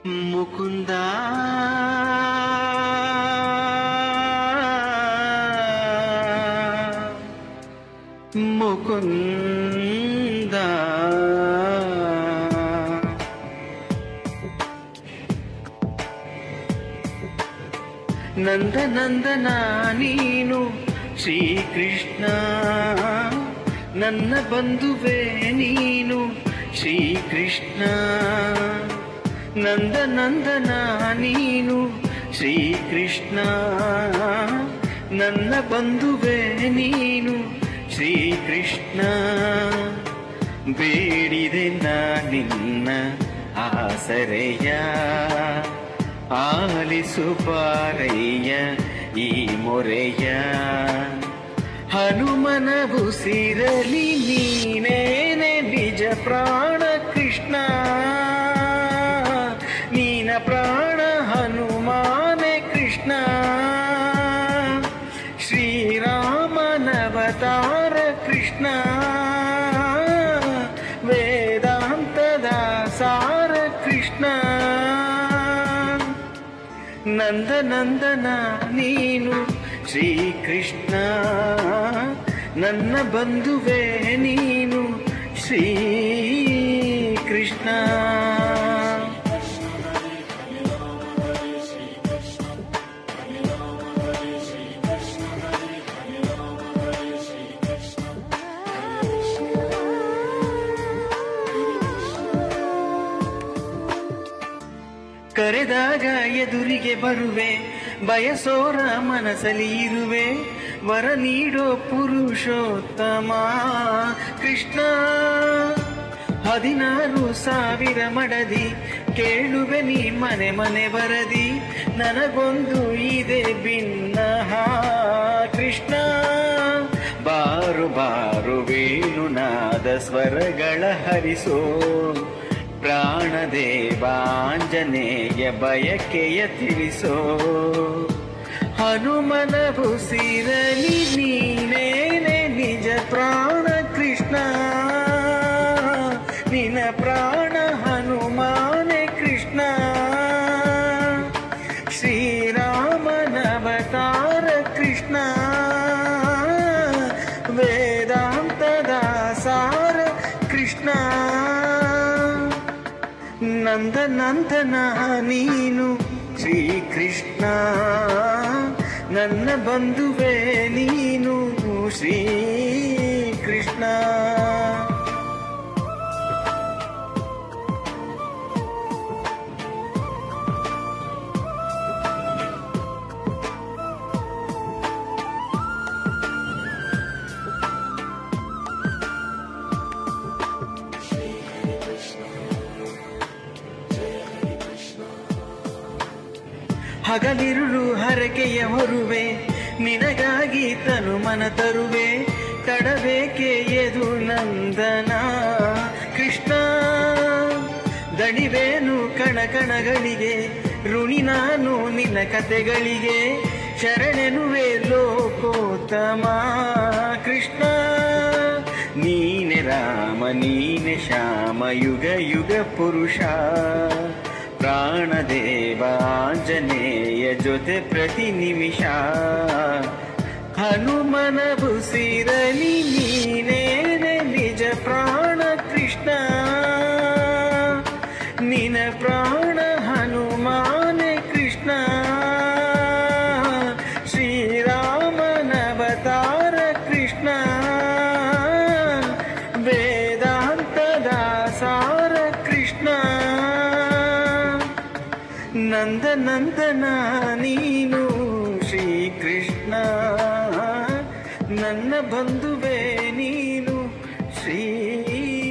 ಮುಕುಂದ ಮುಕುಂದ ನಂದ ನಂದನ ನೀನು ಶ್ರೀಕೃಷ್ಣ ನನ್ನ ಬಂಧುವೆ ನೀನು ಶ್ರೀಕೃಷ್ಣ ನಂದ ನಂದನ ನೀನು ಶ್ರೀಕೃಷ್ಣ ನನ್ನ ಬಂಧುವೆ ನೀನು ಶ್ರೀಕೃಷ್ಣ ಬೇಡಿದೆ ನಿನ್ನ ಆಸರೆಯ ಆಲಿಸು ಪಾರಯ್ಯ ಈ ಮೊರೆಯ ಹನುಮನ ಉಸಿರಲಿ ನೀನೇನೆ ನಿಜ ಪ್ರಾಣ ಕೃಷ್ಣ ನೀನ ಪ್ರಾಣ ಹನುಮಾನೆ ಕೃಷ್ಣ ಶ್ರೀರಾಮನವತಾರ ಕೃಷ್ಣ ವೇದಾಂತದ ಸಾರ ಕೃಷ್ಣ ನಂದ ನಂದನ ನೀನು ಶ್ರೀಕೃಷ್ಣ ನನ್ನ ಬಂಧುವೆ ನೀನು ಶ್ರೀಕೃಷ್ಣ ಕರೆದಾಗ ಎದುರಿಗೆ ಬರುವೆ ಬಯಸೋರ ಮನಸಲಿ ಇರುವೆ ವರ ನೀಡೋ ಪುರುಷೋತ್ತಮ ಕೃಷ್ಣ 16,000 ಮಡದಿ ಕೇಳುವೆ ನೀ ಮನೆ ಮನೆ ಬರದಿ ನನಗೊಂದು ಇದೆ ಭಿನ್ನಹ ಕೃಷ್ಣ ಬಾರು ಬಾರು ವೇಣುನಾದ ಸ್ವರಗಳ ಹರಿಸೋ ಪ್ರಾಣದೇವಾಂಜನೇಯ ಬಯಕೆಯ ತಿಳಿಸೋ ಹನುಮನ ಉಸಿರಲಿ ನೀನೇನೆ ನಿಜ ಪ್ರಾಣ ಕೃಷ್ಣ ನಿನ ಪ್ರಾಣ ಹನುಮಾನೆ ಕೃಷ್ಣ ಶ್ರೀರಾಮನವತಾರ ಕೃಷ್ಣ ವೇದಾಂತದ ಸಾರ ಕೃಷ್ಣ ನಂದ ನಂದನ ನೀನು ಶ್ರೀಕೃಷ್ಣ ನನ್ನ ಬಂಧುವೆ ನೀನು ಶ್ರೀಕೃಷ್ಣ ಹಗಲಿರುಳು ಹರಕೆಯ ಹೊರುವೆ ನಿನಗಾಗಿ ತನು ಮನ ತರುವೆ ತಡಬೇಕೆ ಎದು ನಂದನ ಕೃಷ್ಣ ದಣಿವೇನು ಕಣಕಣಗಳಿಗೆ ಋಣಿ ನಾನು ನಿನ್ನ ಕತೆಗಳಿಗೆ ಶರಣೆನುವೆ ಲೋಕೋತ್ತಮ ಕೃಷ್ಣ ನೀನೆ ರಾಮ ನೀನೆ ಶ್ಯಾಮ ಯುಗ ಯುಗ ಪುರುಷ ಪ್ರಾಣದೇವಾಂಜನೇಯ ಜೊತೆ ಪ್ರತಿ ನಿಮಿಷ ಹನುಮನ ಉಸಿರಲಿ ನೀನೇನೆ ನಿಜ ಪ್ರಾಣ ಕೃಷ್ಣ ನಿನ ಪ್ರಾಣ ಹನುಮಾನೆ ಕೃಷ್ಣ ಶ್ರೀರಾಮನವತಾರ ಕೃಷ್ಣ ವೇದಾಂತದ ಸಾರ ಕೃಷ್ಣ ನಂದ ನಂದನ ನೀನು ಶ್ರೀಕೃಷ್ಣ ನನ್ನ ಬಂಧುವೆ ನೀನು ಶ್ರೀ